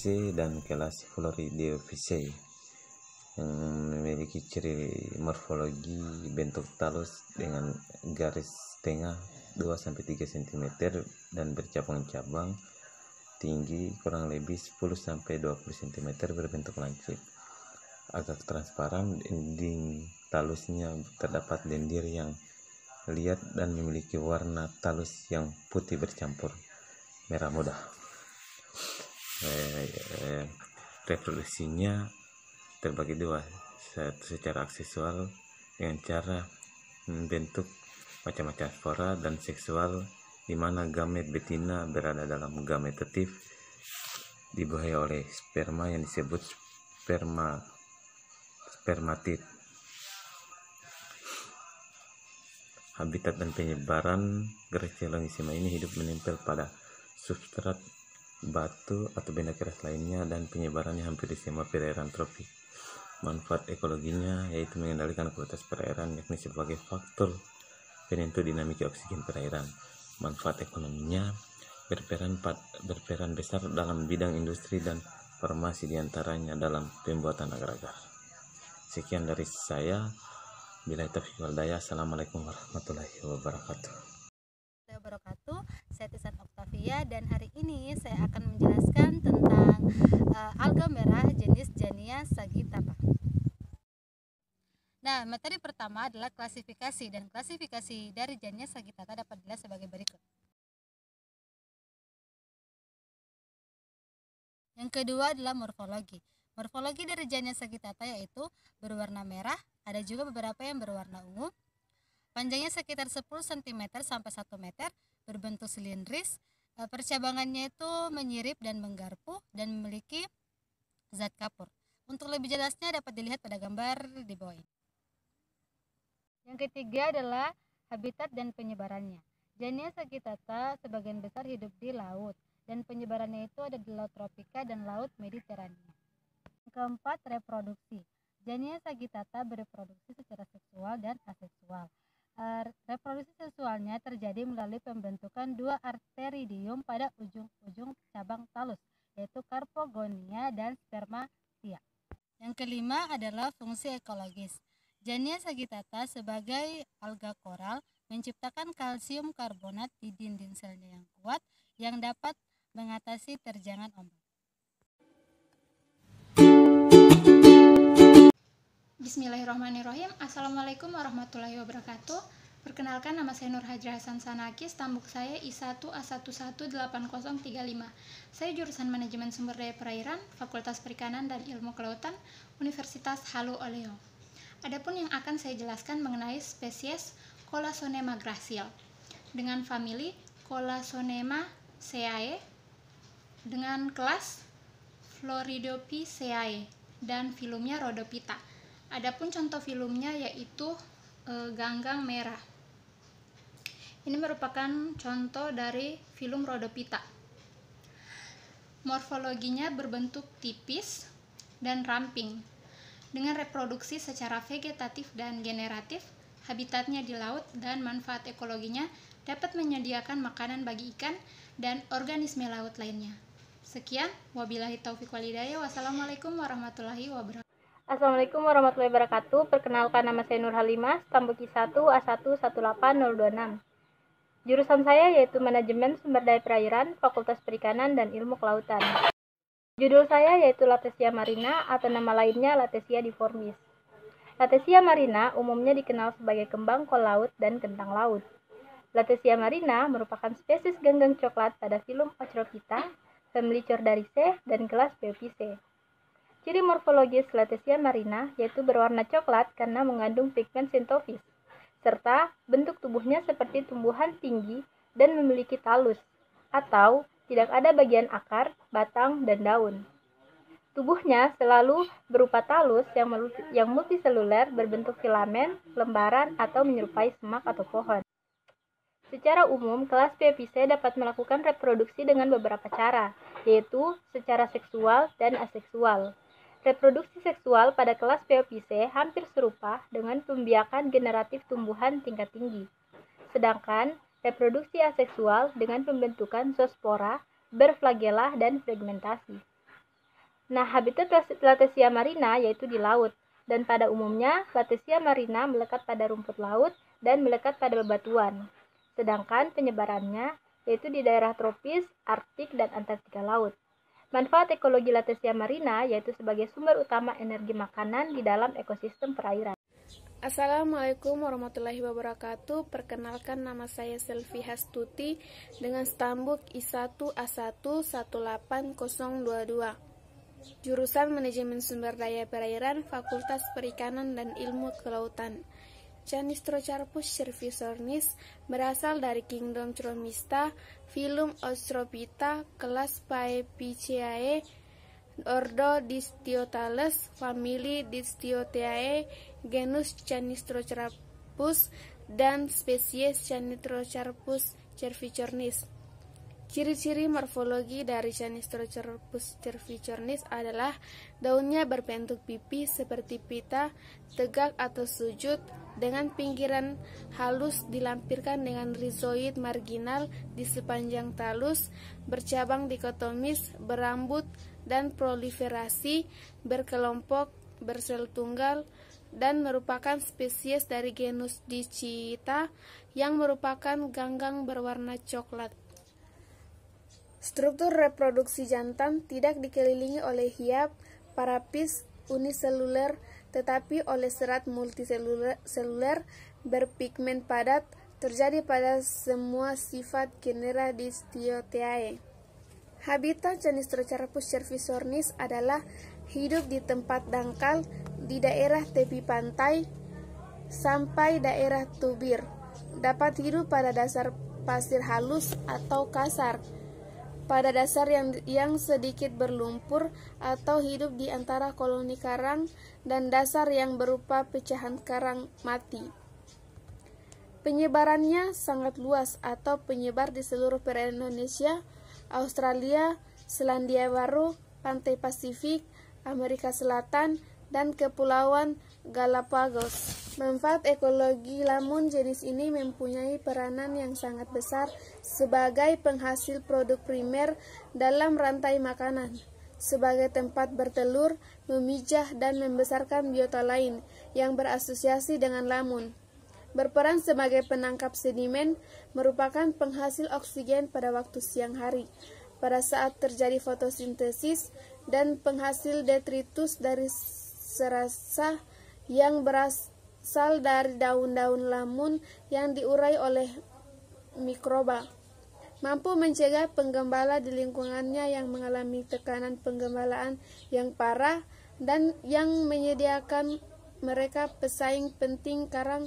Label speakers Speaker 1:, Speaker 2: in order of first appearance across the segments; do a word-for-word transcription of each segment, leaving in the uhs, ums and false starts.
Speaker 1: Rhodophyceae dan kelas Florideophyceae yang memiliki ciri morfologi bentuk talus dengan garis tengah dua sampai tiga sentimeter dan bercabang-cabang, tinggi kurang lebih sepuluh sampai dua puluh sentimeter, berbentuk lancip. Agak transparan, dinding talusnya terdapat lendir yang liat dan memiliki warna talus yang putih bercampur merah muda. Eh, eh, reproduksinya terbagi dua, satu secara aksesual dengan cara membentuk macam-macam spora, dan seksual di mana gamet betina berada dalam gametatif dibuahi oleh sperma yang disebut sperma spermatid. Habitat dan penyebaran Gracilonissima ini hidup menempel pada substrat batu atau benda keras lainnya, dan penyebarannya hampir di semua perairan tropik. Manfaat ekologinya yaitu mengendalikan kualitas perairan, yakni sebagai faktor penentu dinamika oksigen perairan. Manfaat ekonominya berperan berperan besar dalam bidang industri dan farmasi, diantaranya dalam pembuatan agar-agar. Sekian dari saya. Bila taufiq wal hidayah. Assalamualaikum warahmatullahi wabarakatuh.
Speaker 2: wabarakatuh. Saya Tisan Octavia dan hari ini saya akan menjelaskan tentang uh, alga merah jenis Jania sagittata. Nah, materi pertama adalah klasifikasi, dan klasifikasi dari Jania sagittata dapat dilihat sebagai berikut. Yang kedua adalah morfologi. Morfologi dari Jania sagittata yaitu berwarna merah, ada juga beberapa yang berwarna ungu. Panjangnya sekitar sepuluh sentimeter sampai satu meter, berbentuk silindris. Percabangannya itu menyirip dan menggarpu dan memiliki zat kapur. Untuk lebih jelasnya dapat dilihat pada gambar di bawah ini. Yang ketiga adalah habitat dan penyebarannya. Jania sagittata sebagian besar hidup di laut, dan penyebarannya itu ada di laut tropika dan laut Mediterania. Yang keempat, reproduksi. Jania sagittata bereproduksi secara seksual dan aseksual. Reproduksi seksualnya terjadi melalui pembentukan dua arteridium pada ujung-ujung cabang talus, yaitu Carpogonia dan Spermatia. Yang kelima adalah fungsi ekologis. Jania sagittata sebagai alga koral menciptakan kalsium karbonat di dinding selnya yang kuat yang dapat mengatasi terjangan ombak.
Speaker 3: Bismillahirrahmanirrahim. Assalamualaikum warahmatullahi wabarakatuh. Perkenalkan, nama saya Nur Hajra Hasan Sanaki, stambuk saya I satu A satu satu delapan nol tiga lima. Saya jurusan Manajemen Sumber Daya Perairan, Fakultas Perikanan dan Ilmu Kelautan, Universitas Halu Oleo. Adapun yang akan saya jelaskan mengenai spesies Colassonema gracil dengan famili Colassonemaceae, dengan kelas Florideophyceae dan filumnya Rhodophyta. Adapun contoh filumnya yaitu e, ganggang merah. Ini merupakan contoh dari filum Rhodophyta. Morfologinya berbentuk tipis dan ramping, dengan reproduksi secara vegetatif dan generatif. Habitatnya di laut, dan manfaat ekologinya dapat menyediakan makanan bagi ikan dan organisme laut lainnya. Sekian, wabillahi taufiq wal hidayah. Wassalamualaikum warahmatullahi wabarakatuh.
Speaker 4: Assalamualaikum warahmatullahi wabarakatuh. Perkenalkan, nama saya Nur Halimah, stambuk I satu A satu satu delapan nol dua enam. Jurusan saya yaitu Manajemen Sumber Daya Perairan, Fakultas Perikanan dan Ilmu Kelautan. Judul saya yaitu Latesia marina atau nama lainnya Latesia difformis. Latesia marina umumnya dikenal sebagai kembang kol laut dan kentang laut. Latesia marina merupakan spesies ganggang coklat pada filum Ochrophyta, famili Chordariidae dan kelas Pheophyceae. Ciri morfologis Latesia marina yaitu berwarna coklat karena mengandung pigmen sintofis, serta bentuk tubuhnya seperti tumbuhan tinggi dan memiliki talus, atau tidak ada bagian akar, batang, dan daun. Tubuhnya selalu berupa talus yang, yang multiseluler berbentuk filamen, lembaran, atau menyerupai semak atau pohon. Secara umum, kelas Pheophyceae dapat melakukan reproduksi dengan beberapa cara, yaitu secara seksual dan aseksual. Reproduksi seksual pada kelas Pheophyceae hampir serupa dengan pembiakan generatif tumbuhan tingkat tinggi. Sedangkan reproduksi aseksual dengan pembentukan zoospora, berflagela, dan fragmentasi. Nah, habitat Latesia marina yaitu di laut, dan pada umumnya Latesia marina melekat pada rumput laut dan melekat pada bebatuan. Sedangkan penyebarannya yaitu di daerah tropis, Arktik, dan Antartika laut. Manfaat ekologi Latesia marina yaitu sebagai sumber utama energi makanan di dalam ekosistem perairan.
Speaker 5: Assalamualaikum warahmatullahi wabarakatuh. Perkenalkan, nama saya Selvi Hastuti dengan stambuk I satu A satu satu delapan nol dua dua. Jurusan Manajemen Sumber Daya Perairan, Fakultas Perikanan dan Ilmu Kelautan. Canistrocarpus cervisornis berasal dari kingdom Chromista, filum Ostrophyta, kelas Paepiceae, ordo Distiothales, famili Distioteae, genus Canistrocarpus, dan spesies Canistrocarpus cervicornis. Ciri-ciri morfologi dari Canistrocarpus cervicornis adalah daunnya berbentuk pipi seperti pita, tegak atau sujud, dengan pinggiran halus dilampirkan dengan rizoid marginal di sepanjang talus, bercabang dikotomis, berambut, dan proliferasi, berkelompok, bersel tunggal, dan merupakan spesies dari genus Dichita yang merupakan ganggang berwarna coklat. Struktur reproduksi jantan tidak dikelilingi oleh hiap, parapis uniseluler, tetapi oleh serat multiseluler berpigmen padat, terjadi pada semua sifat genera Distioteae. Habitat Canistrocarpus cervisornis adalah hidup di tempat dangkal, di daerah tepi pantai, sampai daerah tubir. Dapat hidup pada dasar pasir halus atau kasar, pada dasar yang, yang sedikit berlumpur, atau hidup di antara koloni karang dan dasar yang berupa pecahan karang mati. Penyebarannya sangat luas atau penyebar di seluruh perairan Indonesia, Australia, Selandia Baru, Pantai Pasifik, Amerika Selatan, dan Kepulauan Galapagos. Manfaat ekologi lamun jenis ini mempunyai peranan yang sangat besar sebagai penghasil produk primer dalam rantai makanan, sebagai tempat bertelur, memijah, dan membesarkan biota lain yang berasosiasi dengan lamun. Berperan sebagai penangkap sedimen, merupakan penghasil oksigen pada waktu siang hari, pada saat terjadi fotosintesis, dan penghasil detritus dari serasa yang berasal dari daun-daun lamun yang diurai oleh mikroba. Mampu mencegah penggembala di lingkungannya yang mengalami tekanan penggembalaan yang parah dan yang menyediakan mereka pesaing penting karang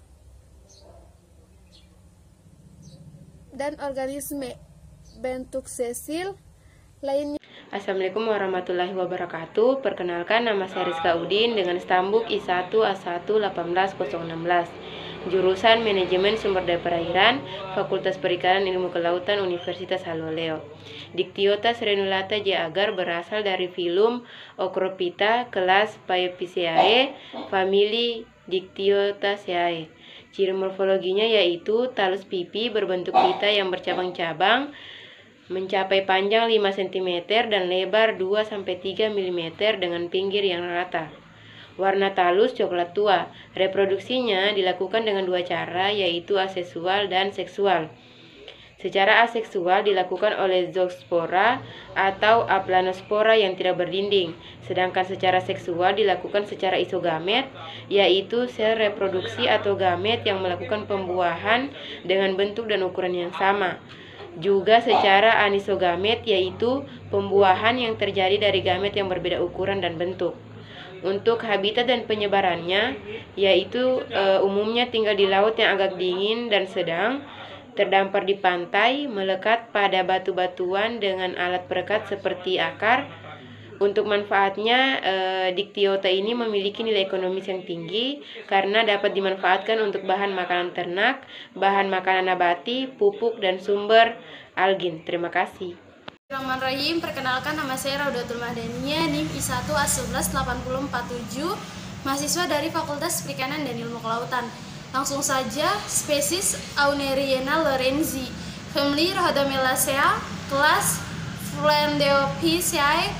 Speaker 5: dan organisme bentuk sesil lainnya.
Speaker 6: Assalamualaikum warahmatullahi wabarakatuh. Perkenalkan, nama saya Rizka Udin dengan stambuk I satu A satu satu delapan nol satu enam. Jurusan Manajemen Sumber Daya Perairan, Fakultas Perikanan Ilmu Kelautan, Universitas Haloleo. Dictyota serenulata J. agar berasal dari filum Ochrophyta, kelas Paepiceae, famili Dictyotaceae. Ciri morfologinya yaitu talus pipi berbentuk pita yang bercabang-cabang, mencapai panjang lima sentimeter dan lebar dua sampai tiga milimeter dengan pinggir yang rata. Warna talus coklat tua. Reproduksinya dilakukan dengan dua cara, yaitu aseksual dan seksual. Secara aseksual dilakukan oleh zoospora atau aplanospora yang tidak berdinding, sedangkan secara seksual dilakukan secara isogamet, yaitu sel reproduksi atau gamet yang melakukan pembuahan dengan bentuk dan ukuran yang sama. Juga secara anisogamet, yaitu pembuahan yang terjadi dari gamet yang berbeda ukuran dan bentuk. Untuk habitat dan penyebarannya, yaitu e, umumnya tinggal di laut yang agak dingin dan sedang, terdampar di pantai, melekat pada batu-batuan dengan alat perekat seperti akar. Untuk manfaatnya, e, Dictyota ini memiliki nilai ekonomis yang tinggi karena dapat dimanfaatkan untuk bahan makanan ternak, bahan makanan nabati, pupuk, dan sumber algin. Terima kasih.
Speaker 3: Bismillahirrahmanirrahim. Perkenalkan, nama saya Raudatul Mahdaniya, N I M I satu A sebelas delapan nol empat tujuh, mahasiswa dari Fakultas Perikanan dan Ilmu Kelautan. Langsung saja, spesies Auneriana lorenzi, famili Rhodamelaceae, kelas Phlandeophyceae,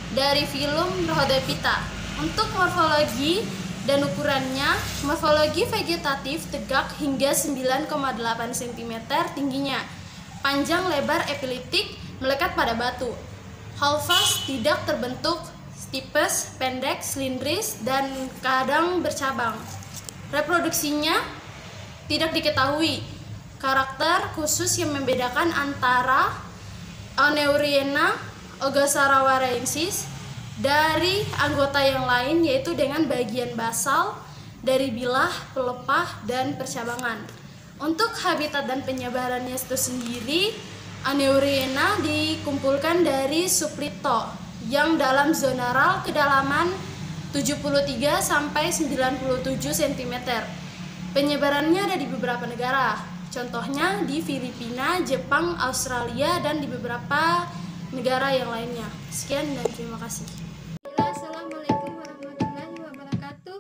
Speaker 3: dari filum rhodophyta. Untuk morfologi dan ukurannya, morfologi vegetatif tegak hingga sembilan koma delapan sentimeter tingginya, panjang lebar eliptik melekat pada batu. Halvas tidak terbentuk, tipes, pendek, silindris, dan kadang bercabang. Reproduksinya tidak diketahui. Karakter khusus yang membedakan antara Aneuriena ogasarawarensis dari anggota yang lain yaitu dengan bagian basal dari bilah, pelepah, dan percabangan. Untuk habitat dan penyebarannya itu sendiri, Aneuriena dikumpulkan dari sublito yang dalam zonaral kedalaman tujuh puluh tiga sampai sembilan puluh tujuh sentimeter. Penyebarannya ada di beberapa negara, contohnya di Filipina, Jepang, Australia, dan di beberapa negara yang lainnya. Sekian dan terima kasih.
Speaker 5: Assalamualaikum warahmatullahi wabarakatuh.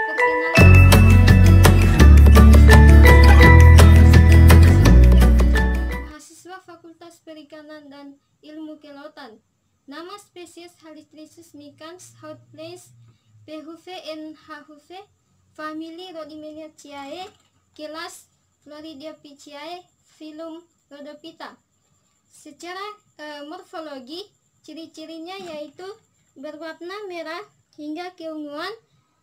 Speaker 5: Mahasiswa Fakultas Perikanan dan Ilmu Kelautan. Nama spesies Halitrisus micans, Houtplace, P H V N H V, famili Rhodymeniaceae, kelas Floridapiceae, filum Rhodophyta. Secara e, morfologi, ciri-cirinya yaitu berwarna merah hingga keunguan,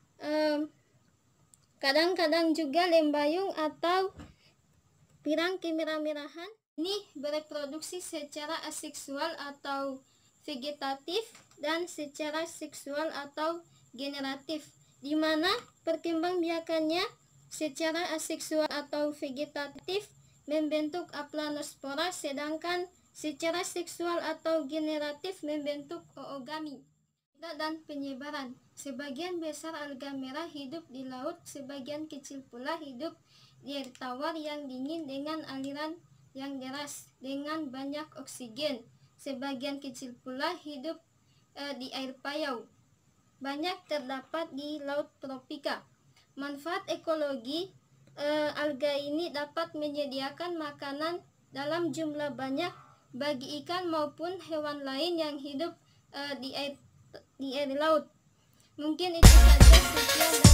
Speaker 5: kadang-kadang juga lembayung atau pirang kemerah-merahan. Ini bereproduksi secara aseksual atau vegetatif dan secara seksual atau generatif, di mana perkembangbiakannya secara aseksual atau vegetatif membentuk aplanospora, sedangkan secara seksual atau generatif membentuk oogami. Dan penyebaran, sebagian besar alga merah hidup di laut, sebagian kecil pula hidup di air tawar yang dingin dengan aliran yang deras dengan banyak oksigen. Sebagian kecil pula hidup e, di air payau. Banyak terdapat di laut tropika. Manfaat ekologi, e, alga ini dapat menyediakan makanan dalam jumlah banyak bagi ikan maupun hewan lain yang hidup e, di air di air laut. Mungkin itu saja, sekian dan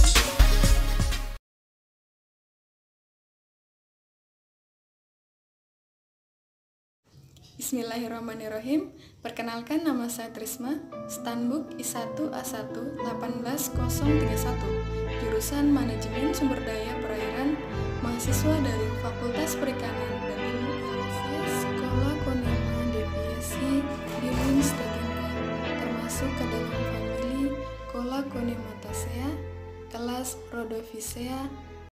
Speaker 7: Bismillahirrahmanirrahim. Perkenalkan, nama saya Trisma, Stanbook I satu A satu delapan belas nol tiga satu, jurusan Manajemen Sumber Daya Perairan, mahasiswa dari Fakultas Perikanan dan Ilmu Kelautan. Sekolah Konema deviasi Billings Tegenka, termasuk ke dalam famili Colaconemataceae, kelas Rhodophyceae.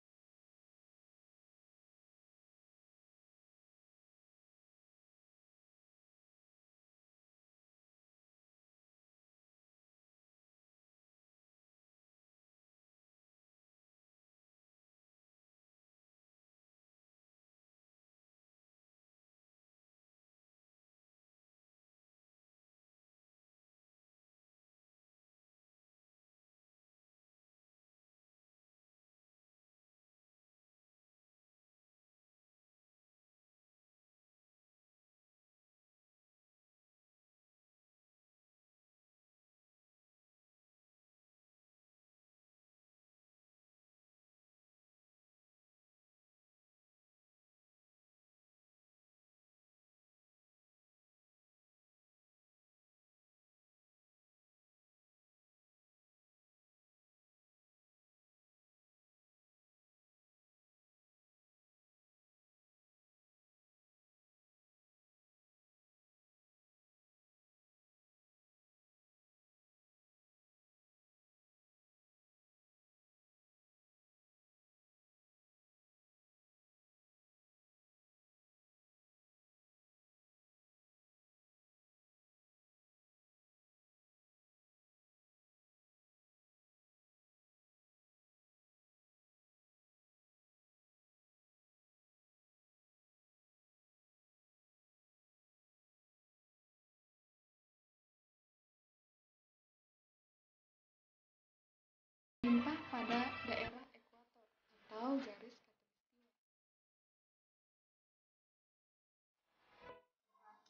Speaker 7: Limpah pada daerah ekuator atau garis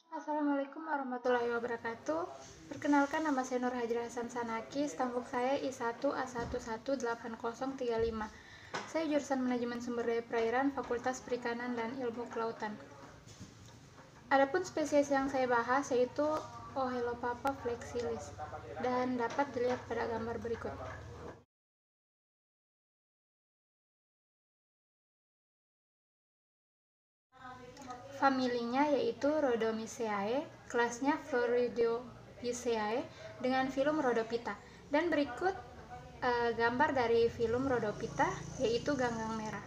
Speaker 3: Assalamualaikum warahmatullahi wabarakatuh. Perkenalkan, nama saya Nur Hajra Hasan Sanaki, stambuk saya I satu A satu satu delapan nol tiga lima. Saya jurusan Manajemen Sumber Daya Perairan, Fakultas Perikanan dan Ilmu Kelautan. Adapun spesies yang saya bahas yaitu Ohelopapa flexilis dan dapat dilihat pada gambar berikut. Familinya yaitu Rhodomyceae, kelasnya Floridopiceae dengan filum Rhodophyta. Dan berikut uh, gambar dari filum Rhodophyta yaitu ganggang merah.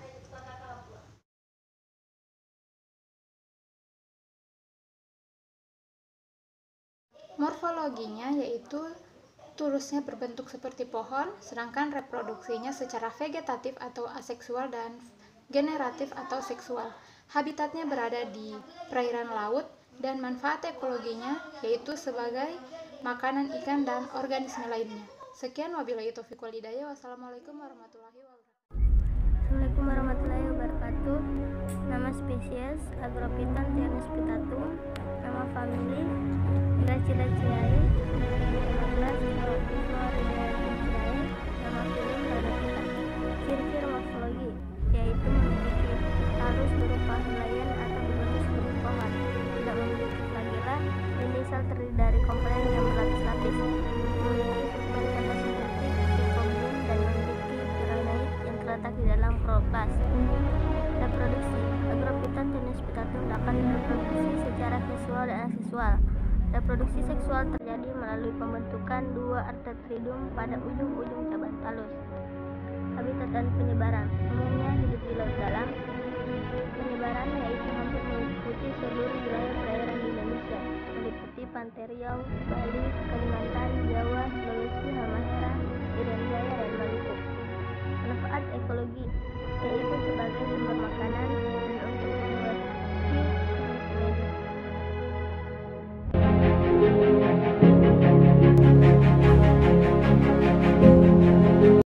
Speaker 3: Morfologinya yaitu tulusnya berbentuk seperti pohon, sedangkan reproduksinya secara vegetatif atau aseksual dan generatif atau seksual. Habitatnya berada di perairan laut dan manfaat ekologinya yaitu sebagai makanan ikan dan organisme lainnya. Sekian, wabillahi taufiq wal hidayah. Wassalamualaikum warahmatullahi wabarakatuh.
Speaker 8: Assalamualaikum warahmatullahi wabarakatuh. Nama spesies Agrophyton tenuspitatum. Nama famili Gracilaceae. Nama kelas Floridaceae. Nama filum Rhodophyta. Ciri-ciri morfologi yaitu memiliki talus berupa helaian atau berbentuk seperti pohon, tidak memiliki flagela, ini sel terdiri dari komponen yang berlapis-lapis, memiliki struktur fotosintetik zoocombing dan memiliki pirenoid yang terletak di dalam kloroplas. Reproduksi Agrophyton tenuspitatum dapat direproduksi secara visual dan aseksual. Reproduksi seksual terjadi melalui pembentukan dua artetridum pada ujung-ujung cabang talus. Habitat dan penyebaran umumnya hidup di laut dalam. Penyebarannya yaitu hampir meliputi seluruh wilayah perairan di Indonesia, meliputi Pantai Riau, Bali, Kalimantan, Jawa, Sulawesi, Halmahera, Irian Jaya, dan Maluku.